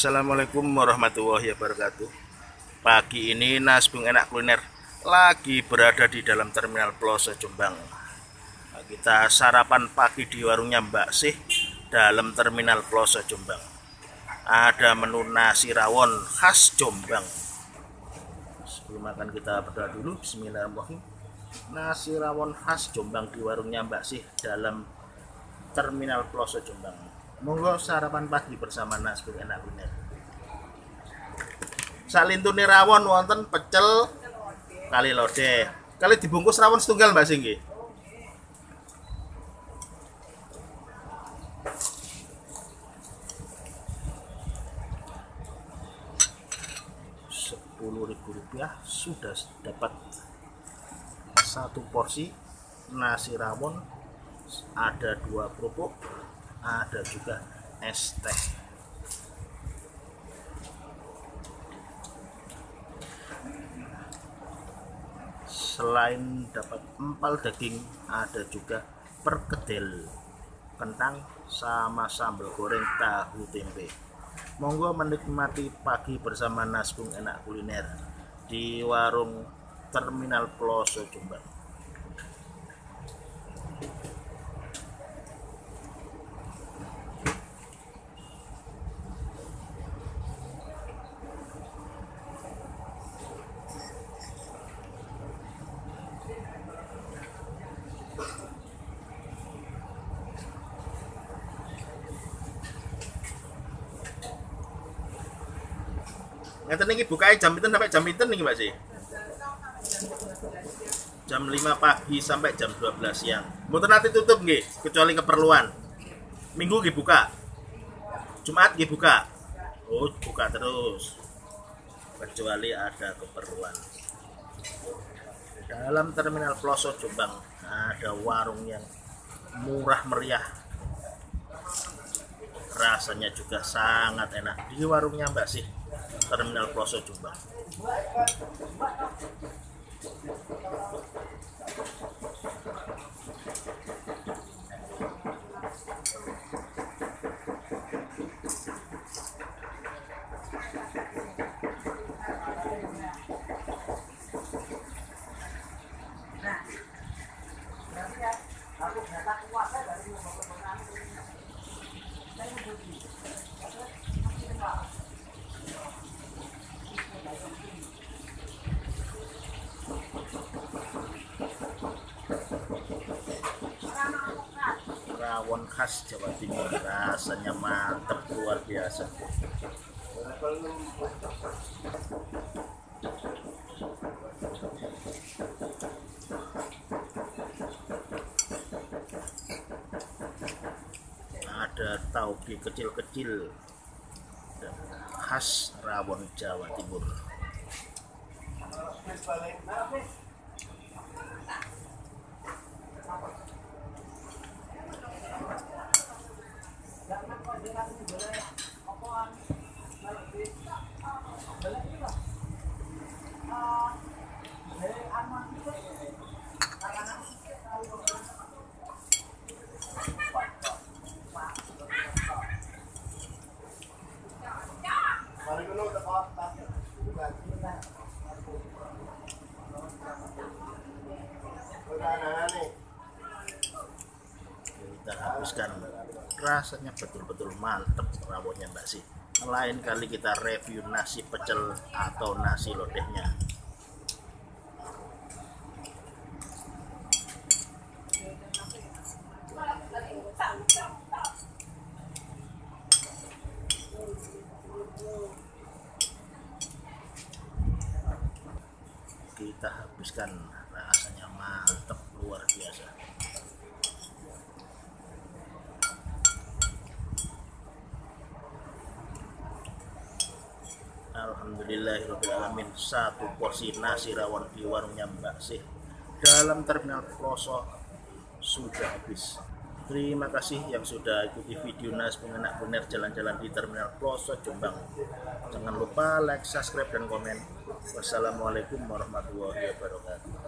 Assalamualaikum warahmatullahi wabarakatuh. Pagi ini Nasbung Enak Kuliner lagi berada di dalam terminal Ploso Jombang. Kita sarapan pagi di warungnya Mbak Sih dalam terminal Ploso Jombang. Ada menu nasi rawon khas Jombang. Sebelum makan kita berdoa dulu. Bismillahirrahmanirrahim. Nasi rawon khas Jombang di warungnya Mbak Sih dalam terminal Ploso Jombang. Monggo sarapan pagi bersama Nasbung Enak Kuliner. Salintune rawon wonten pecel kali lodeh. Kali dibungkus rawon setunggal Mbak Singgi. Rp10.000 sudah dapat satu porsi nasi rawon, ada 2 kerupuk, ada juga es teh. Selain dapat empal daging, ada juga perkedel kentang sama sambal goreng tahu tempe. Monggo menikmati pagi bersama Nasbung Enak Kuliner di warung Terminal Ploso Jombang. Ngeten niki bukanya jam pinten sampai jam pinten niki Mbak Sih? Jam 5 pagi sampai jam 12 siang. Mboten nanti tutup nggih, kecuali keperluan. Minggu nggih buka. Jumat nggih buka. Oh, buka terus. Kecuali ada keperluan. Dalam terminal Ploso Jombang ada warung yang murah meriah. Rasanya juga sangat enak di warungnya Mbak Sih. Terminal Ploso Jombang. Rawon khas Jawa Timur, rasanya mantap luar biasa. Ada tauge kecil-kecil khas rawon Jawa Timur. Kita habiskan, rasanya betul-betul mantep rawonnya Mbak Sih. Lain kali kita review nasi pecel atau nasi lodehnya. Kita habiskan, rasanya mantep luar biasa. Alhamdulillahirrahmanirrahim. Satu porsi nasi rawon di warungnya Mbak Sih dalam terminal Ploso sudah habis. Terima kasih yang sudah ikuti video Nasbung Enak Kuliner jalan-jalan di terminal Ploso Jombang. Jangan lupa like, subscribe, dan komen. Wassalamualaikum warahmatullahi wabarakatuh.